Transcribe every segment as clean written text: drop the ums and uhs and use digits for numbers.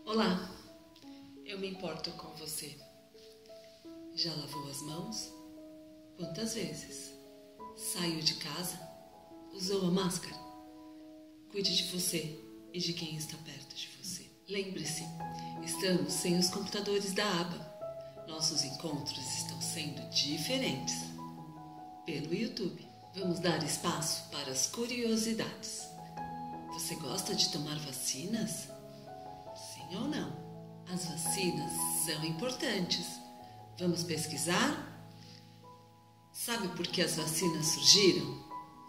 Olá, eu me importo com você. Já lavou as mãos? Quantas vezes? Saiu de casa? Usou a máscara? Cuide de você e de quem está perto de você. Lembre-se, estamos sem os computadores da aba. Nossos encontros estão sendo diferentes. Pelo YouTube, vamos dar espaço para as curiosidades. Você gosta de tomar vacinas? Sim ou não? As vacinas são importantes. Vamos pesquisar? Sabe por que as vacinas surgiram?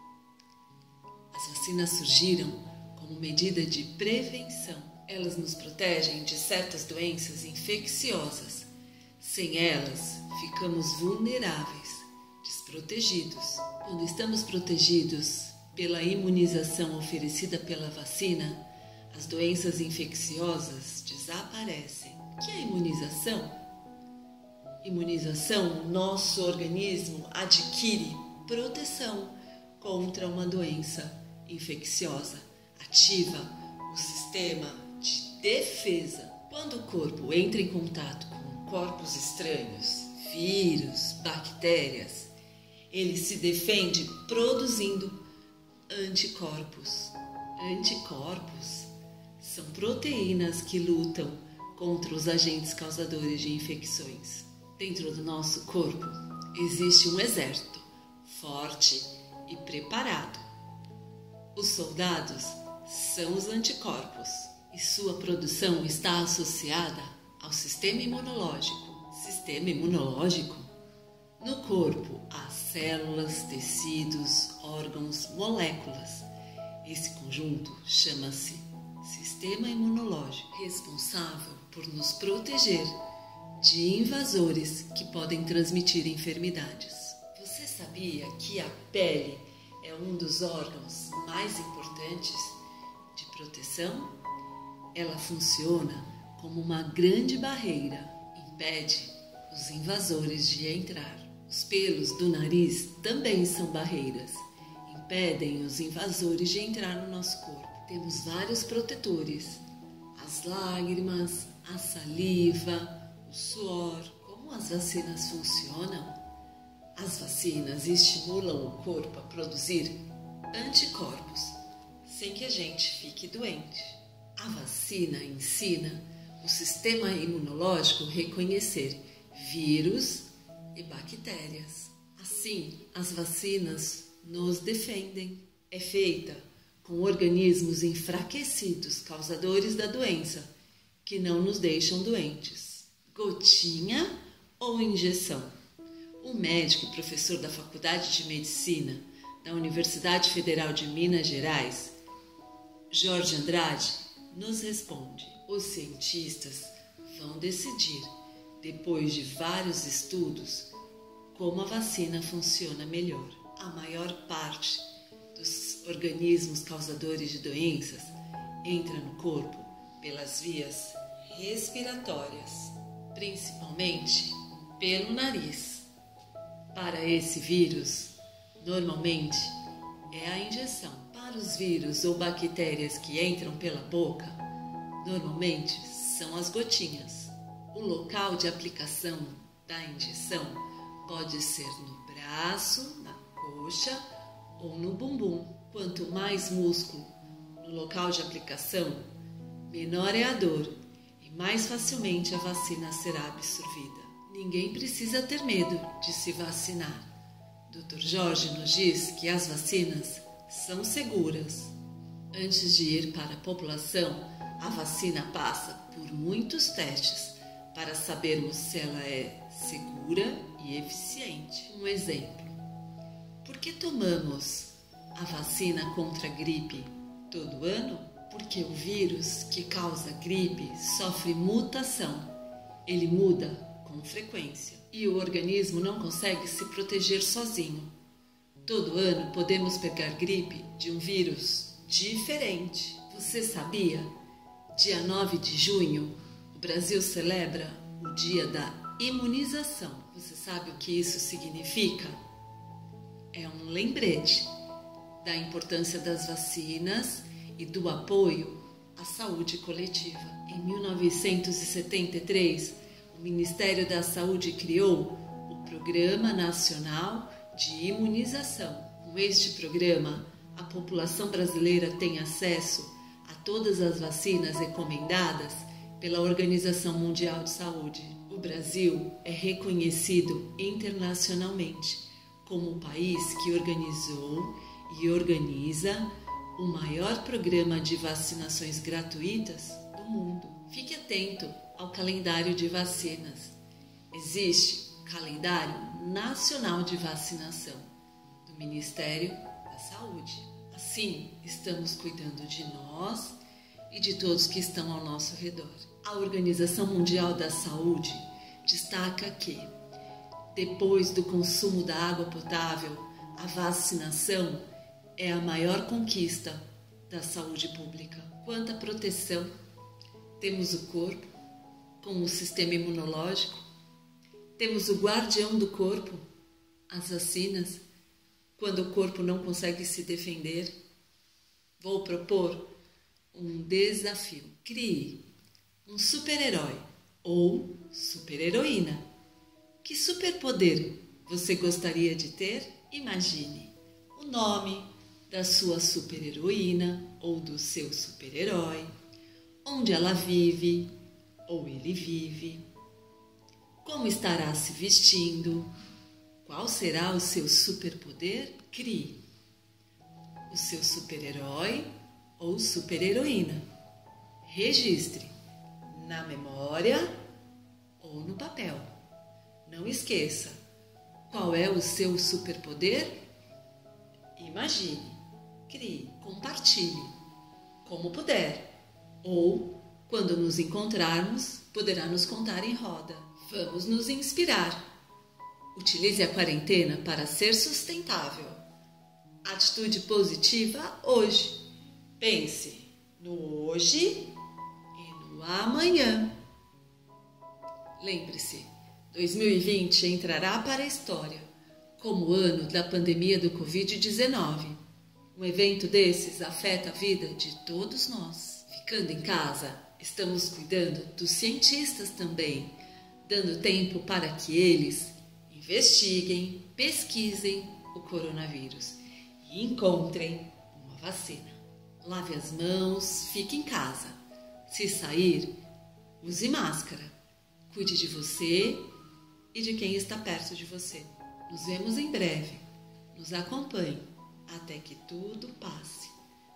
As vacinas surgiram como medida de prevenção. Elas nos protegem de certas doenças infecciosas. Sem elas, ficamos vulneráveis, desprotegidos. Quando estamos protegidos pela imunização oferecida pela vacina, as doenças infecciosas desaparecem. O que é imunização? Imunização, o nosso organismo adquire proteção contra uma doença infecciosa, ativa o sistema de defesa. Quando o corpo entra em contato com corpos estranhos, vírus, bactérias, ele se defende produzindo anticorpos. Anticorpos são proteínas que lutam contra os agentes causadores de infecções. Dentro do nosso corpo existe um exército forte e preparado. Os soldados são os anticorpos e sua produção está associada ao sistema imunológico. Sistema imunológico? No corpo há células, tecidos, órgãos, moléculas. Esse conjunto chama-se sistema imunológico, responsável por nos proteger de invasores que podem transmitir enfermidades. Você sabia que a pele é um dos órgãos mais importantes de proteção? Ela funciona como uma grande barreira, impede os invasores de entrar. Os pelos do nariz também são barreiras, impedem os invasores de entrar no nosso corpo. Temos vários protetores: as lágrimas, a saliva, o suor. Como as vacinas funcionam? As vacinas estimulam o corpo a produzir anticorpos, sem que a gente fique doente. A vacina ensina o sistema imunológico a reconhecer vírus e bactérias. Assim, as vacinas nos defendem. É feita com organismos enfraquecidos, causadores da doença, que não nos deixam doentes. Gotinha ou injeção? O médico e professor da Faculdade de Medicina da Universidade Federal de Minas Gerais, Jorge Andrade, nos responde: os cientistas vão decidir, depois de vários estudos, como a vacina funciona melhor. A maior parte dos organismos causadores de doenças entra no corpo pelas vias respiratórias, principalmente pelo nariz. Para esse vírus, normalmente é a injeção. Para os vírus ou bactérias que entram pela boca, normalmente são as gotinhas. O local de aplicação da injeção pode ser no braço, na coxa ou no bumbum. Quanto mais músculo no local de aplicação, menor é a dor e mais facilmente a vacina será absorvida. Ninguém precisa ter medo de se vacinar. Dr. Jorge nos diz que as vacinas são seguras. Antes de ir para a população, a vacina passa por muitos testes para sabermos se ela é segura e eficiente. Um exemplo: por que tomamos a vacina contra a gripe todo ano? Porque o vírus que causa gripe sofre mutação. Ele muda com frequência e o organismo não consegue se proteger sozinho. Todo ano podemos pegar gripe de um vírus diferente. Você sabia? Dia 9 de junho, o Brasil celebra o Dia da Imunização. Você sabe o que isso significa? É um lembrete da importância das vacinas e do apoio à saúde coletiva. Em 1973, o Ministério da Saúde criou o Programa Nacional de Imunização. Com este programa, a população brasileira tem acesso a todas as vacinas recomendadas pela Organização Mundial de Saúde. O Brasil é reconhecido internacionalmente como o país que organizou e organiza o maior programa de vacinações gratuitas do mundo. Fique atento ao calendário de vacinas. Existe o Calendário Nacional de Vacinação do Ministério da Saúde. Assim, estamos cuidando de nós e de todos que estão ao nosso redor. A Organização Mundial da Saúde destaca que, depois do consumo da água potável, a vacinação é a maior conquista da saúde pública. Quanta proteção temos o corpo com o sistema imunológico, temos o guardião do corpo, as vacinas, quando o corpo não consegue se defender. Vou propor um desafio. Crie um super-herói ou super-heroína. Que superpoder você gostaria de ter? Imagine o nome da sua super-heroína ou do seu super-herói, onde ela vive ou ele vive, como estará se vestindo, qual será o seu superpoder? Crie o seu super-herói ou super-heroína. Registre na memória ou no papel. Não esqueça, qual é o seu superpoder? Imagine, crie, compartilhe, como puder. Ou, quando nos encontrarmos, poderá nos contar em roda. Vamos nos inspirar. Utilize a quarentena para ser sustentável. Atitude positiva hoje. Pense no hoje e no amanhã. Lembre-se, 2020 entrará para a história como o ano da pandemia do Covid-19. Um evento desses afeta a vida de todos nós. Ficando em casa, estamos cuidando dos cientistas também, dando tempo para que eles investiguem, pesquisem o coronavírus e encontrem uma vacina. Lave as mãos, fique em casa. Se sair, use máscara. Cuide de você e de quem está perto de você. Nos vemos em breve. Nos acompanhe até que tudo passe.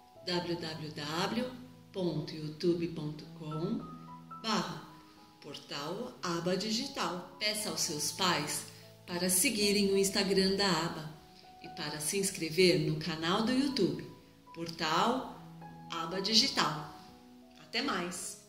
www.youtube.com/portal Aba Digital. Peça aos seus pais para seguirem o Instagram da Aba e para se inscrever no canal do YouTube, Portal Aba Digital. Até mais!